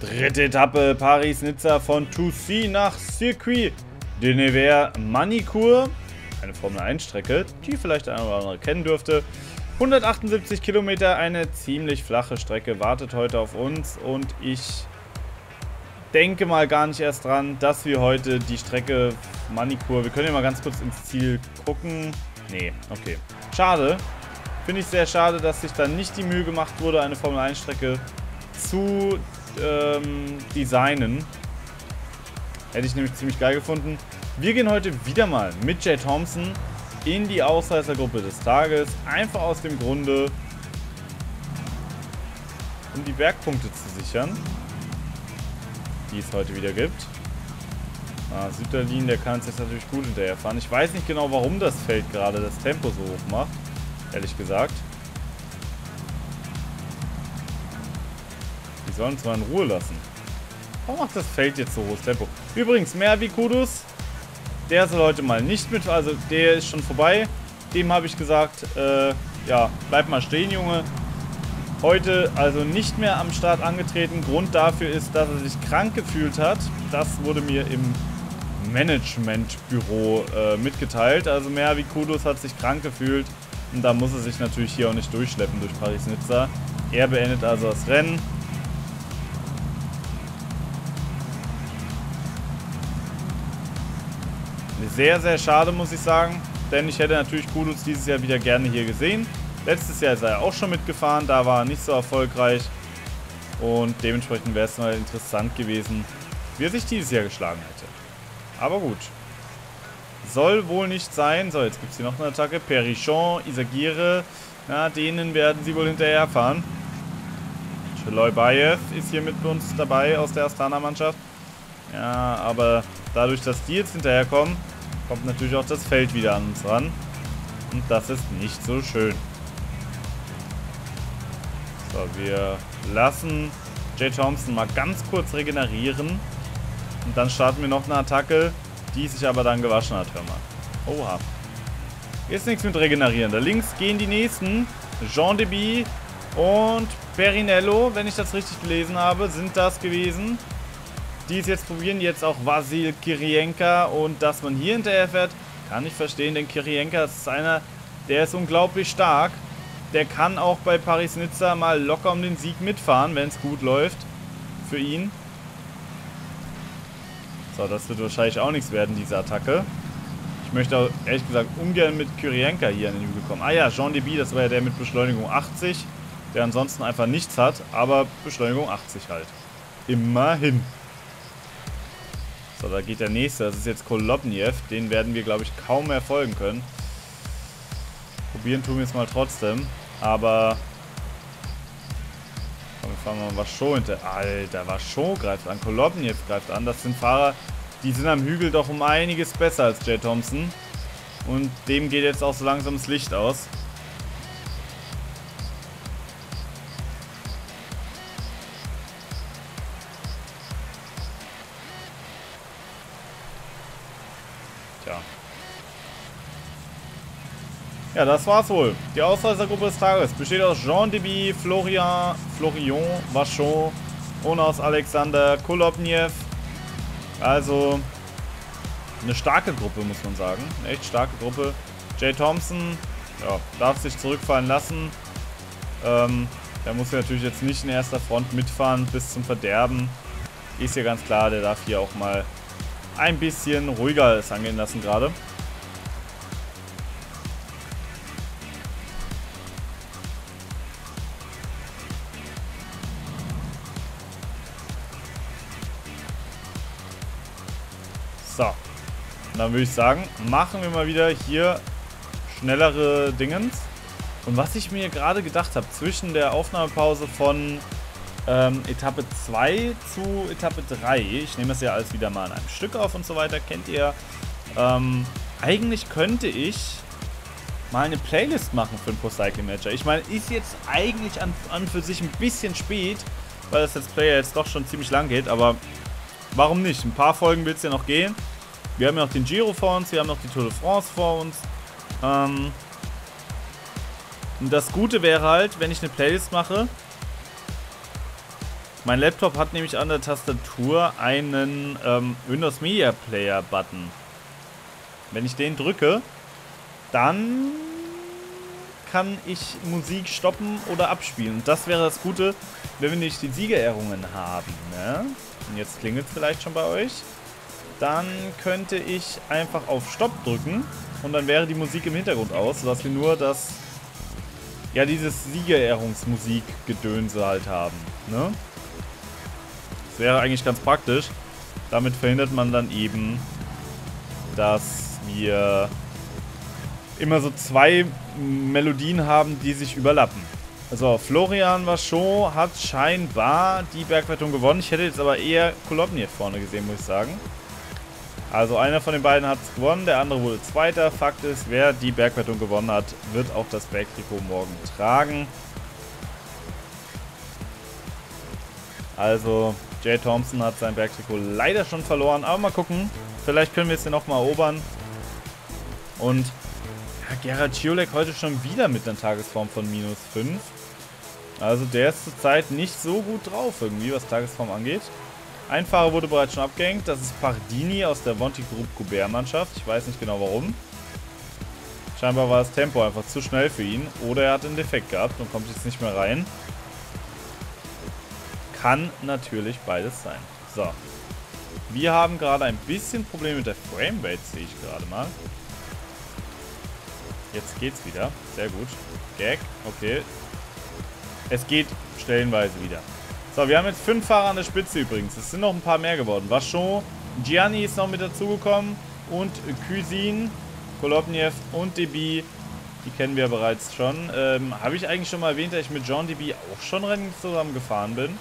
Dritte Etappe Paris-Nizza von Tousy nach Circuit de Nevers-Manicourt. Eine Formel-1-Strecke, die vielleicht der eine oder andere kennen dürfte. 178 Kilometer, eine ziemlich flache Strecke wartet heute auf uns. Und ich denke mal gar nicht erst dran, dass wir heute die Strecke Manicourt... Wir können ja mal ganz kurz ins Ziel gucken. Nee, okay. Schade. Finde ich sehr schade, dass sich da nicht die Mühe gemacht wurde, eine Formel-1-Strecke zu designen. Hätte ich nämlich ziemlich geil gefunden. Wir gehen heute wieder mal mit Jay Thompson in die Ausreißergruppe des Tages. Einfach aus dem Grunde, um die Bergpunkte zu sichern, die es heute wieder gibt. Sütterlin, der kann es jetzt natürlich gut hinterherfahren. Ich weiß nicht genau, warum das Feld gerade das Tempo so hoch macht. Ehrlich gesagt. Die sollen uns mal in Ruhe lassen. Warum macht das Feld jetzt so hohes Tempo? Übrigens, Mervi Kudus, der soll heute mal nicht mit, also der ist schon vorbei. Dem habe ich gesagt, ja, bleib mal stehen, Junge. Heute also nicht mehr am Start angetreten. Grund dafür ist, dass er sich krank gefühlt hat. Das wurde mir im Managementbüro mitgeteilt. Also Mervi Kudus hat sich krank gefühlt. Und da muss er sich natürlich hier auch nicht durchschleppen durch Paris-Nizza. Er beendet also das Rennen. Sehr, sehr schade, muss ich sagen. Denn ich hätte natürlich Kudus dieses Jahr wieder gerne hier gesehen. Letztes Jahr ist er auch schon mitgefahren. Da war er nicht so erfolgreich. Und dementsprechend wäre es mal interessant gewesen, wie er sich dieses Jahr geschlagen hätte. Aber gut. Soll wohl nicht sein. So, jetzt gibt es hier noch eine Attacke. Perichon, Isagire. Na, denen werden sie wohl hinterherfahren. Chloibayev ist hier mit uns dabei aus der Astana-Mannschaft. Ja, aber dadurch, dass die jetzt hinterherkommen, kommt natürlich auch das Feld wieder an uns ran. Und das ist nicht so schön. So, wir lassen Jay Thompson mal ganz kurz regenerieren. Und dann starten wir noch eine Attacke, die sich aber dann gewaschen hat, hör mal. Oha. Ist nichts mit regenerieren. Da links gehen die nächsten. Jean Deby und Perinello, wenn ich das richtig gelesen habe, sind das gewesen. Die es jetzt probieren, jetzt auch Vasil Kirienka. Und dass man hier hinterher fährt, kann ich verstehen, denn Kirienka ist einer, der ist unglaublich stark. Der kann auch bei Paris-Nizza mal locker um den Sieg mitfahren, wenn es gut läuft für ihn. So, das wird wahrscheinlich auch nichts werden, diese Attacke. Ich möchte auch, ehrlich gesagt, ungern mit Kirienka hier an den Hügel kommen. Ah ja, Jean Deby, das war ja der mit Beschleunigung 80, der ansonsten einfach nichts hat, aber Beschleunigung 80 halt. Immerhin. So, da geht der nächste, das ist jetzt Kolobniev, den werden wir, glaube ich, kaum mehr folgen können. Probieren tun wir es mal trotzdem, aber... Komm, wir fahren mal Vachaud hinter. Alter, Vachaud greift an, Kolobniev greift an. Das sind Fahrer, die sind am Hügel doch um einiges besser als Jay Thompson. Und dem geht jetzt auch so langsam das Licht aus. Tja. Ja, das war's wohl. Die Ausreißergruppe des Tages besteht aus Jean Deby, Florian, Vachaud und aus Alexander Kolobniev. Also eine starke Gruppe, muss man sagen. Eine echt starke Gruppe. Jay Thompson, ja, darf sich zurückfallen lassen. Der muss ja natürlich jetzt nicht in erster Front mitfahren bis zum Verderben. Ist ja ganz klar, der darf hier auch mal ein bisschen ruhiger es angehen lassen gerade. So, und dann würde ich sagen, machen wir mal wieder hier schnellere Dingens. Und was ich mir gerade gedacht habe, zwischen der Aufnahmepause von Etappe 2 zu Etappe 3, ich nehme es ja alles wieder mal in einem Stück auf und so weiter, kennt ihr, eigentlich könnte ich mal eine Playlist machen für den Pro Cycling Manager. Ich meine, ist jetzt eigentlich an für sich ein bisschen spät, weil das Let's Play jetzt doch schon ziemlich lang geht, aber warum nicht? Ein paar Folgen wird es ja noch gehen. Wir haben ja noch den Giro vor uns, wir haben noch die Tour de France vor uns. Und das Gute wäre halt, wenn ich eine Playlist mache, Mein Laptop hat nämlich an der Tastatur einen Windows Media Player Button. Wenn ich den drücke, dann kann ich Musik stoppen oder abspielen. Und das wäre das Gute, wenn wir nicht die Siegerehrungen haben. Ne? Und jetzt klingelt es vielleicht schon bei euch. Dann könnte ich einfach auf Stopp drücken und dann wäre die Musik im Hintergrund aus, sodass wir nur das, ja, dieses Siegerehrungsmusik-Gedönse halt haben. Ne? Das wäre eigentlich ganz praktisch. Damit verhindert man dann eben, dass wir immer so zwei Melodien haben, die sich überlappen. Also Florian Vachon hat scheinbar die Bergwertung gewonnen. Ich hätte jetzt aber eher Kolobniev vorne gesehen, muss ich sagen. Also einer von den beiden hat es gewonnen, der andere wurde Zweiter. Fakt ist, wer die Bergwertung gewonnen hat, wird auch das Bergtrikot morgen tragen. Also Jay Thompson hat sein Bergtrikot leider schon verloren, aber mal gucken. Vielleicht können wir es ja nochmal erobern. Und ja, Gerhard Ciolek heute schon wieder mit einer Tagesform von -5. Also der ist zurzeit nicht so gut drauf irgendwie, was Tagesform angeht. Ein Fahrer wurde bereits schon abgehängt. Das ist Pardini aus der Vonti Group Goubert Mannschaft. Ich weiß nicht genau warum. Scheinbar war das Tempo einfach zu schnell für ihn. Oder er hat einen Defekt gehabt und kommt jetzt nicht mehr rein. Kann natürlich beides sein. So. Wir haben gerade ein bisschen Probleme mit der Framerate, sehe ich gerade mal. Jetzt geht's wieder. Sehr gut. Gag. Okay. Es geht stellenweise wieder. So, wir haben jetzt 5 Fahrer an der Spitze übrigens. Es sind noch ein paar mehr geworden. Vachon, Gianni ist noch mit dazugekommen. Und Cuisine, Kolobniev und Deby. Die kennen wir bereits schon. Habe ich eigentlich schon mal erwähnt, dass ich mit John Deby auch schon Rennen zusammen gefahren bin?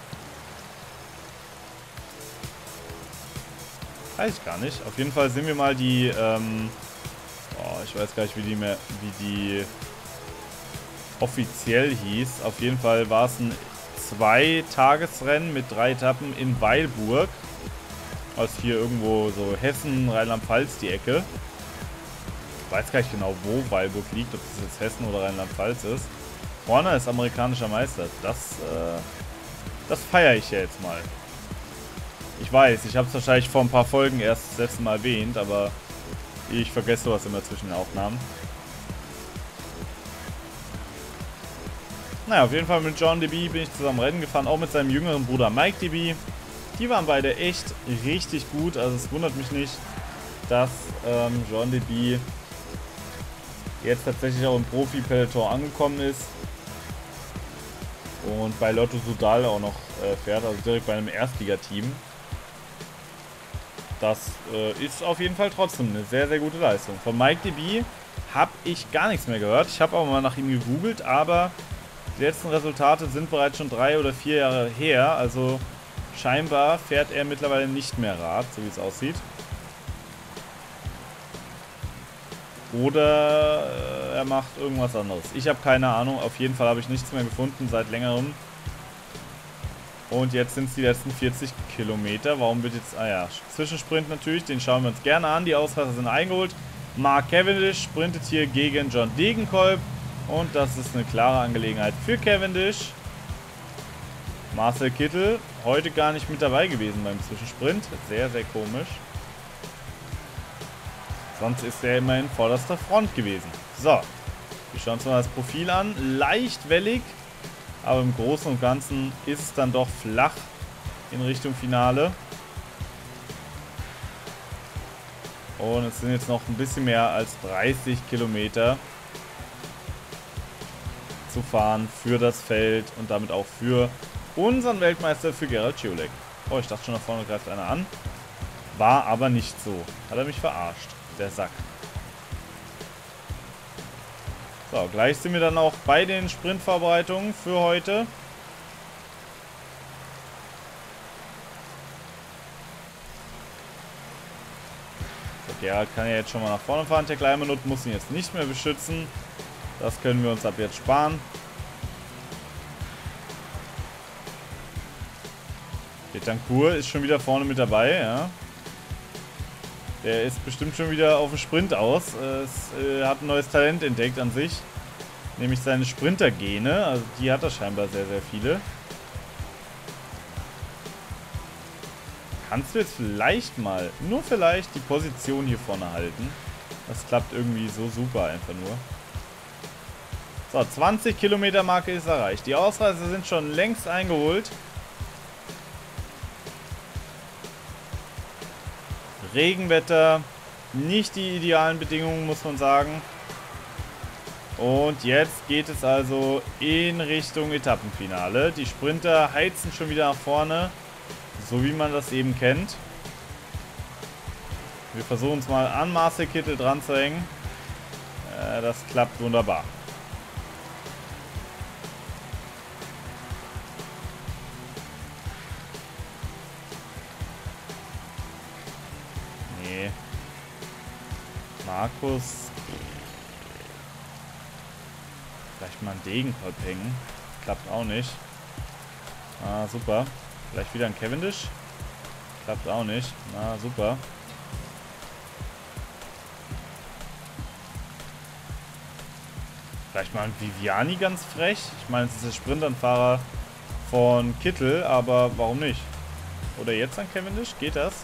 Weiß ich gar nicht. Auf jeden Fall sind wir mal die, ich weiß gar nicht, wie die offiziell hieß. Auf jeden Fall war es ein 2-Tagesrennen mit 3 Etappen in Weilburg. Aus hier irgendwo so Hessen, Rheinland-Pfalz die Ecke. Ich weiß gar nicht genau, wo Weilburg liegt, ob das jetzt Hessen oder Rheinland-Pfalz ist. Horner ist amerikanischer Meister. Das feiere ich ja jetzt mal. Ich weiß, ich habe es wahrscheinlich vor ein paar Folgen erst das letzte Mal erwähnt, aber ich vergesse sowas immer zwischen den Aufnahmen. Naja, auf jeden Fall mit John Deby bin ich zusammen Rennen gefahren, auch mit seinem jüngeren Bruder Mike Deby. Die waren beide echt richtig gut, also es wundert mich nicht, dass John Deby jetzt tatsächlich auch im Profi-Peloton angekommen ist. Und bei Lotto Soudal auch noch fährt, also direkt bei einem Erstligateam. Das ist auf jeden Fall trotzdem eine sehr, sehr gute Leistung. Von Mike Deby habe ich gar nichts mehr gehört. Ich habe aber mal nach ihm gegoogelt, aber die letzten Resultate sind bereits schon 3 oder 4 Jahre her. Also scheinbar fährt er mittlerweile nicht mehr Rad, so wie es aussieht. Oder er macht irgendwas anderes. Ich habe keine Ahnung. Auf jeden Fall habe ich nichts mehr gefunden seit längerem. Und jetzt sind es die letzten 40 Kilometer. Warum wird jetzt... Ah ja, Zwischensprint natürlich. Den schauen wir uns gerne an. Die Ausreißer sind eingeholt. Mark Cavendish sprintet hier gegen John Degenkolb. Und das ist eine klare Angelegenheit für Cavendish. Marcel Kittel heute gar nicht mit dabei gewesen beim Zwischensprint. Sehr, sehr komisch. Sonst ist er immerhin vorderster Front gewesen. So, wir schauen uns mal das Profil an. Leicht wellig, aber im Großen und Ganzen ist es dann doch flach in Richtung Finale. Und es sind jetzt noch ein bisschen mehr als 30 Kilometer zu fahren für das Feld und damit auch für unseren Weltmeister, für Gerhard Ciolek. Oh, ich dachte schon, da vorne greift einer an. War aber nicht so. Hat er mich verarscht, der Sack. So, gleich sind wir dann auch bei den Sprintvorbereitungen für heute. Der Gerhard kann ja jetzt schon mal nach vorne fahren. Der Gleimanut muss ihn jetzt nicht mehr beschützen. Das können wir uns ab jetzt sparen. Betancourt ist schon wieder vorne mit dabei, ja. Der ist bestimmt schon wieder auf dem Sprint aus. Hat ein neues Talent entdeckt an sich. Nämlich seine Sprinter-Gene. Also die hat er scheinbar sehr, sehr viele. kannst du jetzt vielleicht mal, nur vielleicht, die Position hier vorne halten. Das klappt irgendwie so super einfach nur. So, 20 Kilometer Marke ist erreicht. Die Ausreißer sind schon längst eingeholt. Regenwetter, nicht die idealen Bedingungen, muss man sagen. Und jetzt geht es also in Richtung Etappenfinale. Die Sprinter heizen schon wieder nach vorne, so wie man das eben kennt. Wir versuchen es mal an Marcel Kittel dran zu hängen. Das klappt wunderbar. Nee. Markus. Vielleicht mal einen Degenkolb hängen. Klappt auch nicht. Ah, super. Vielleicht wieder ein Cavendish. Klappt auch nicht. Ah, super. Vielleicht mal ein Viviani ganz frech. Ich meine, es ist der Sprintanfahrer von Kittel, aber warum nicht? Oder jetzt ein Cavendish? Geht das?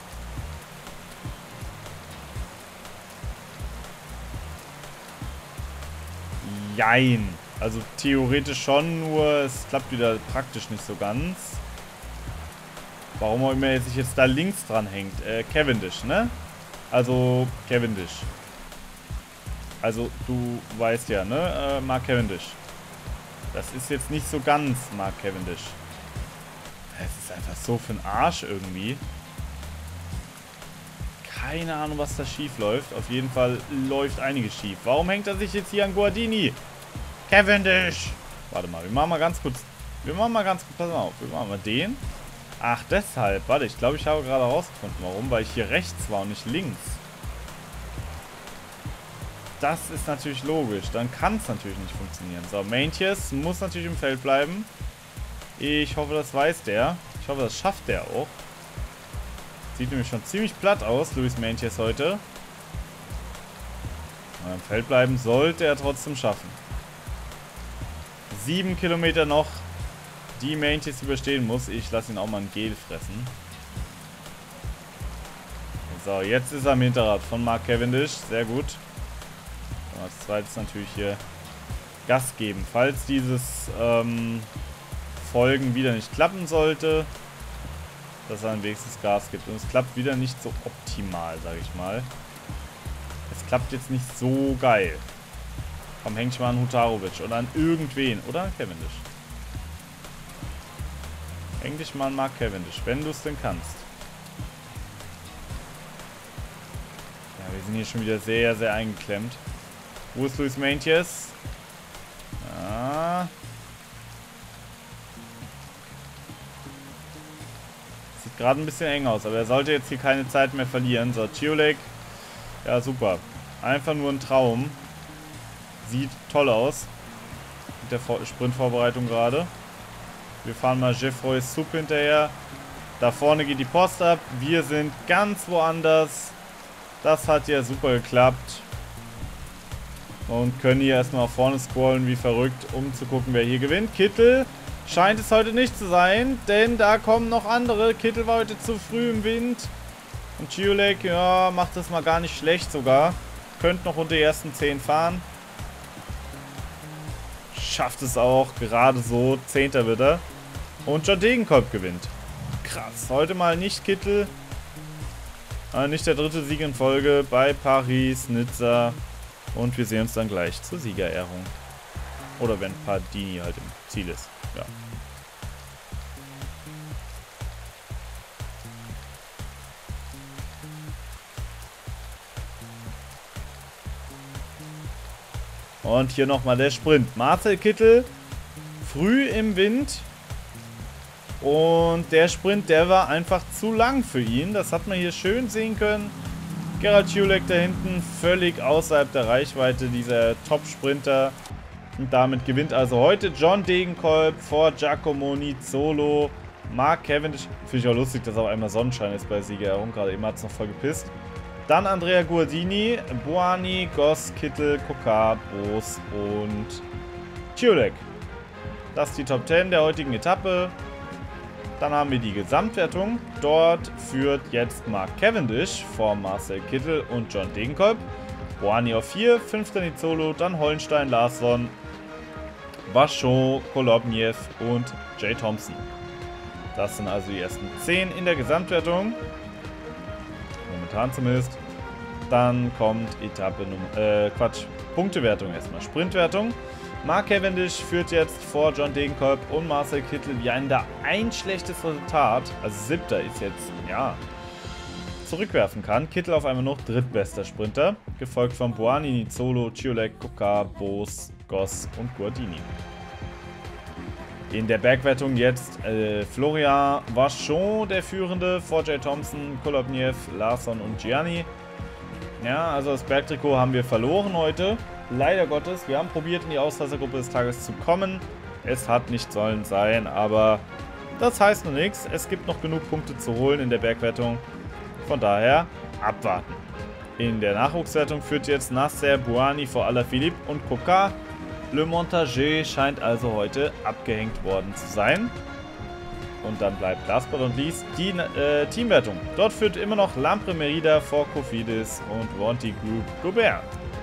Jein. Also theoretisch schon, nur es klappt wieder praktisch nicht so ganz. Warum auch immer er sich jetzt da links dran hängt. Cavendish, ne? Also Cavendish. Also du weißt ja, ne? Mark Cavendish. Das ist jetzt nicht so ganz Mark Cavendish. Es ist einfach so für den Arsch irgendwie. Keine Ahnung, was da schief läuft. Auf jeden Fall läuft einiges schief. Warum hängt er sich jetzt hier an Guardini? Cavendish! Warte mal, wir machen mal ganz kurz. Pass mal auf. Wir machen mal den. Ach, deshalb. Warte, ich glaube, ich habe gerade herausgefunden, warum. Weil ich hier rechts war und nicht links. Das ist natürlich logisch. Dann kann es natürlich nicht funktionieren. So, Meintjes muss natürlich im Feld bleiben. Ich hoffe, das weiß der. Ich hoffe, das schafft der auch. Sieht nämlich schon ziemlich platt aus, Luis Meintjes heute. Aber im Feld bleiben sollte er trotzdem schaffen. 7 Kilometer noch, die Meintjes überstehen muss. Ich lasse ihn auch mal ein Gel fressen. So, jetzt ist er am Hinterrad von Mark Cavendish. Sehr gut. Und als zweites natürlich hier Gas geben. Falls dieses Folgen wieder nicht klappen sollte, dass er ein wenigstens Gas gibt. Und es klappt wieder nicht so optimal, sage ich mal. Es klappt jetzt nicht so geil. Komm, häng ich mal an Hutarovic oder an irgendwen. Oder an Cavendish. Häng dich mal an Mark Cavendish, wenn du es denn kannst. Ja, wir sind hier schon wieder sehr, sehr eingeklemmt. Wo ist Luis Meintjes? Ja. Sieht gerade ein bisschen eng aus, aber er sollte jetzt hier keine Zeit mehr verlieren. So, Ciolek. Ja, super. Einfach nur ein Traum. Sieht toll aus. Mit der Sprintvorbereitung gerade. Wir fahren mal Geoffroy Sup hinterher. Da vorne geht die Post ab. Wir sind ganz woanders. Das hat ja super geklappt. Und können hier erstmal nach vorne scrollen wie verrückt, um zu gucken, wer hier gewinnt. Kittel scheint es heute nicht zu sein, denn da kommen noch andere. Kittel war heute zu früh im Wind. Und Ciolek, ja, macht das mal gar nicht schlecht sogar. Könnte noch unter die ersten 10 fahren. Schafft es auch, gerade so. 10. wird er. Und John Degenkolb gewinnt. Krass, heute mal nicht Kittel. Nicht der 3. Sieg in Folge bei Paris, Nizza. Und wir sehen uns dann gleich zur Siegerehrung. Oder wenn Pardini halt im Ziel ist. Ja. Und hier nochmal der Sprint. Marcel Kittel früh im Wind. Und der Sprint, der war einfach zu lang für ihn. Das hat man hier schön sehen können. Gerald Ciolek da hinten völlig außerhalb der Reichweite dieser Top-Sprinter. Und damit gewinnt also heute John Degenkolb vor Giacomo Nizzolo. Mark Cavendish. Finde ich auch lustig, dass auch einmal Sonnenschein ist bei Siegerehrung. Gerade eben hat es noch voll gepisst. Dann Andrea Guardini, Buani, Goss, Kittel, Kokar, Boos und Ciolek. Das ist die Top 10 der heutigen Etappe. Dann haben wir die Gesamtwertung. Dort führt jetzt Mark Cavendish vor Marcel Kittel und John Degenkolb. Bouhanni auf 4, 5. Nizzolo, dann Hollenstein, Larsson, Vachon, Kolobniev und Jay Thompson. Das sind also die ersten 10 in der Gesamtwertung. Momentan zumindest. Dann kommt Punktewertung erstmal. Sprintwertung. Mark Cavendish führt jetzt vor John Degenkolb und Marcel Kittel. Wir haben da ein schlechtes Resultat. Also 7. ist jetzt, ja, zurückwerfen kann. Kittel auf einmal noch drittbester Sprinter. Gefolgt von Bouhanni, Nizzolo, Ciolek, Coca, Boos, Goss und Guardini. In der Bergwertung jetzt Florian Vachon, der Führende, vor Jay Thompson, Kolobniev, Larsson und Gianni. Ja, also das Bergtrikot haben wir verloren heute. Leider Gottes. Wir haben probiert, in die Ausreißergruppe des Tages zu kommen. Es hat nicht sollen sein, aber das heißt noch nichts. Es gibt noch genug Punkte zu holen in der Bergwertung. Von daher abwarten. In der Nachwuchswertung führt jetzt Nasser Bouhanni vor Alaphilippe und Coca. Le Montager scheint also heute abgehängt worden zu sein. Und dann bleibt last but not least die Teamwertung. Dort führt immer noch Lampre Merida vor Cofidis und Wanty Group Gobert.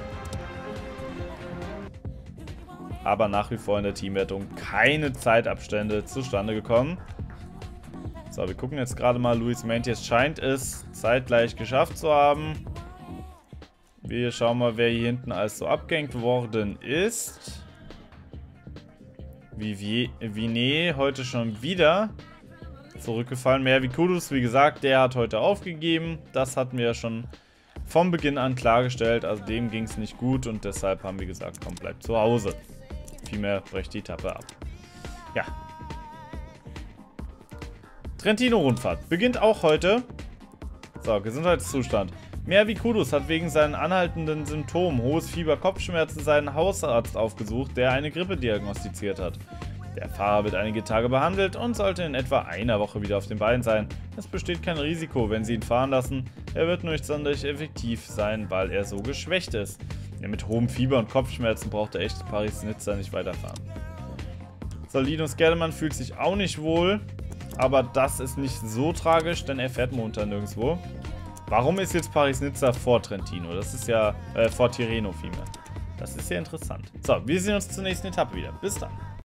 Aber nach wie vor in der Teamwertung keine Zeitabstände zustande gekommen. So, wir gucken jetzt gerade mal. Luis Meintjes scheint es zeitgleich geschafft zu haben. Wir schauen mal, wer hier hinten alles so abgehängt worden ist. Vinet heute schon wieder zurückgefallen. Mervi Kudus, wie gesagt, der hat heute aufgegeben. Das hatten wir ja schon vom Beginn an klargestellt. Also dem ging es nicht gut und deshalb haben wir gesagt, komm, bleib zu Hause. Vielmehr brecht die Etappe ab. Ja. Trentino-Rundfahrt beginnt auch heute. So, Gesundheitszustand. Mervi Kudus hat wegen seinen anhaltenden Symptomen, hohes Fieber, Kopfschmerzen, seinen Hausarzt aufgesucht, der eine Grippe diagnostiziert hat. Der Fahrer wird einige Tage behandelt und sollte in etwa einer Woche wieder auf den Beinen sein. Es besteht kein Risiko, wenn Sie ihn fahren lassen. Er wird nur nicht sonderlich effektiv sein, weil er so geschwächt ist. Ja, mit hohem Fieber und Kopfschmerzen braucht der echte Paris-Nizza nicht weiterfahren. So, Linus Gerdemann fühlt sich auch nicht wohl, aber das ist nicht so tragisch, denn er fährt momentan nirgendwo. Warum ist jetzt Paris-Nizza vor Trentino? Das ist ja, vor Tirreno vielmehr. Das ist ja interessant. So, wir sehen uns zur nächsten Etappe wieder. Bis dann.